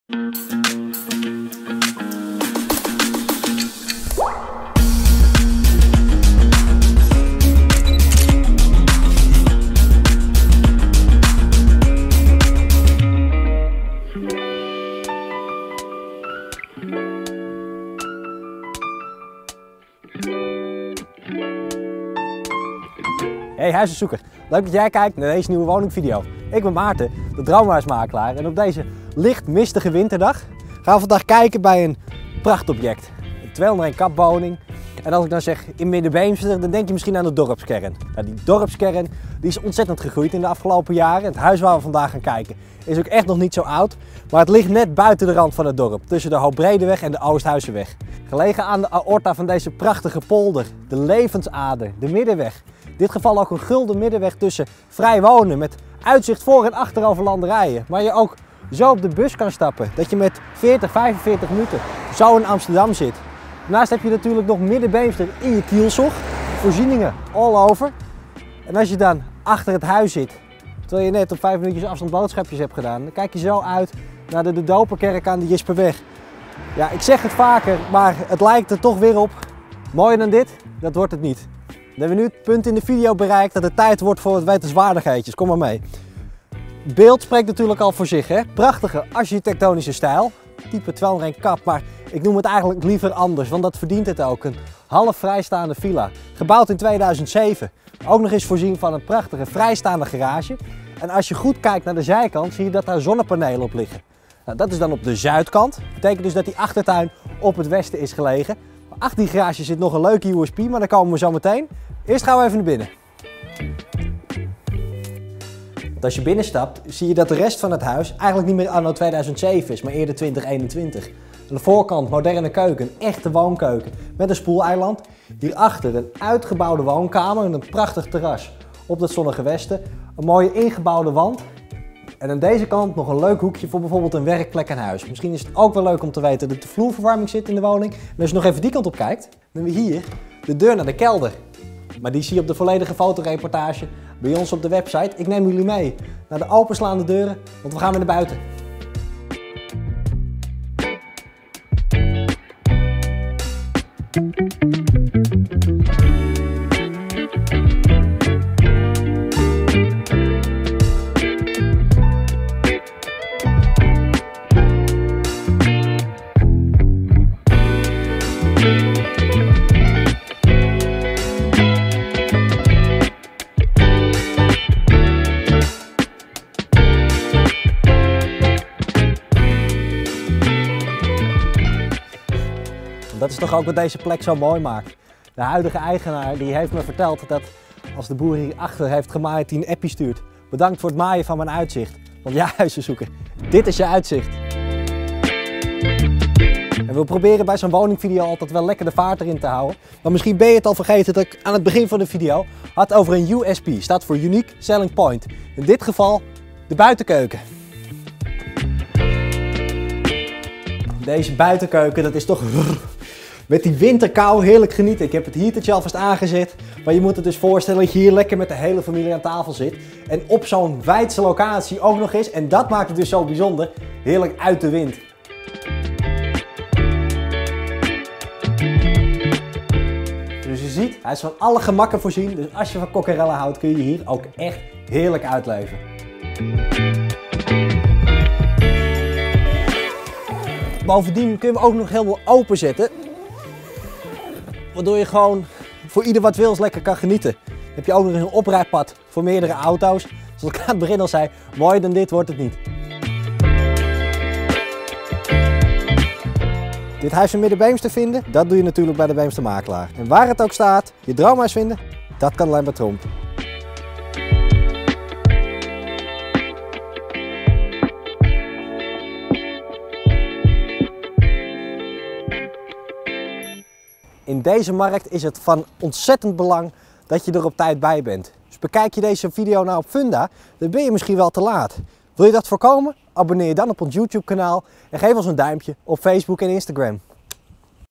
Hey huizenzoeker, leuk dat jij kijkt naar deze nieuwe woningvideo. Ik ben Maarten, de droomhuismakelaar, en op deze licht mistige winterdag gaan we vandaag kijken bij een prachtobject. Een 201 kapwoning. En als ik dan zeg in Middenbeemster, dan denk je misschien aan de dorpskern. Nou, die dorpskern die is ontzettend gegroeid in de afgelopen jaren. Het huis waar we vandaag gaan kijken is ook echt nog niet zo oud, maar het ligt net buiten de rand van het dorp, tussen de Hoogbredeweg en de Oosthuizenweg. Gelegen aan de aorta van deze prachtige polder, de levensader, de Middenweg. In dit geval ook een gulden middenweg tussen vrij wonen met uitzicht voor en achter over landerijen. Waar je ook zo op de bus kan stappen, dat je met 40, 45 minuten zo in Amsterdam zit. Daarnaast heb je natuurlijk nog Middenbeemster in je kielzog, voorzieningen all over. En als je dan achter het huis zit, terwijl je net op 5 minuutjes afstand boodschapjes hebt gedaan, dan kijk je zo uit naar de Doperkerk aan de Jisperweg. Ja, ik zeg het vaker, maar het lijkt er toch weer op. Mooier dan dit, dat wordt het niet. Dan hebben we nu het punt in de video bereikt dat het tijd wordt voor wat wetenswaardigheidjes. Kom maar mee. Het beeld spreekt natuurlijk al voor zich, hè? Prachtige architectonische stijl. Type 201 kap, maar ik noem het eigenlijk liever anders, want dat verdient het ook. Een half vrijstaande villa, gebouwd in 2007. Ook nog eens voorzien van een prachtige vrijstaande garage. En als je goed kijkt naar de zijkant, zie je dat daar zonnepanelen op liggen. Nou, dat is dan op de zuidkant. Dat betekent dus dat die achtertuin op het westen is gelegen. Achter die garage zit nog een leuke USP, maar daar komen we zo meteen. Eerst gaan we even naar binnen. Want als je binnenstapt, zie je dat de rest van het huis eigenlijk niet meer anno 2007 is, maar eerder 2021. Aan de voorkant moderne keuken, een echte woonkeuken met een spoeleiland. Hierachter een uitgebouwde woonkamer en een prachtig terras op dat zonnige westen. Een mooie ingebouwde wand. En aan deze kant nog een leuk hoekje voor bijvoorbeeld een werkplek aan huis. Misschien is het ook wel leuk om te weten dat de vloerverwarming zit in de woning. En als je nog even die kant op kijkt, dan hebben we hier de deur naar de kelder. Maar die zie je op de volledige fotoreportage bij ons op de website. Ik neem jullie mee naar de openslaande deuren, want we gaan weer naar buiten. Dat is toch ook wat deze plek zo mooi maakt. De huidige eigenaar die heeft me verteld dat als de boer hierachter heeft gemaaid, hij een appie stuurt. Bedankt voor het maaien van mijn uitzicht. Want ja, huizenzoeker, dit is je uitzicht. En we proberen bij zo'n woningvideo altijd wel lekker de vaart erin te houden. Maar misschien ben je het al vergeten dat ik aan het begin van de video had over een USP. Staat voor Unique Selling Point. In dit geval de buitenkeuken. Deze buitenkeuken, dat is toch met die winterkou heerlijk genieten. Ik heb het heatertje alvast aangezet. Maar je moet het dus voorstellen dat je hier lekker met de hele familie aan tafel zit. En op zo'n wijdse locatie ook nog eens, en dat maakt het dus zo bijzonder, heerlijk uit de wind. Dus je ziet, hij is van alle gemakken voorzien. Dus als je van kokkerellen houdt, kun je hier ook echt heerlijk uitleven. Bovendien kun je hem ook nog helemaal openzetten. Waardoor je gewoon voor ieder wat wils lekker kan genieten. Dan heb je ook nog eens een oprijpad voor meerdere auto's. Zoals ik aan het begin al zei, mooier dan dit wordt het niet. Dit huis in Middenbeemster vinden, dat doe je natuurlijk bij de Beemster Makelaar. En waar het ook staat, je droomhuis vinden, dat kan alleen bij Tromp. In deze markt is het van ontzettend belang dat je er op tijd bij bent. Dus bekijk je deze video nou op Funda, dan ben je misschien wel te laat. Wil je dat voorkomen? Abonneer je dan op ons YouTube kanaal en geef ons een duimpje op Facebook en Instagram.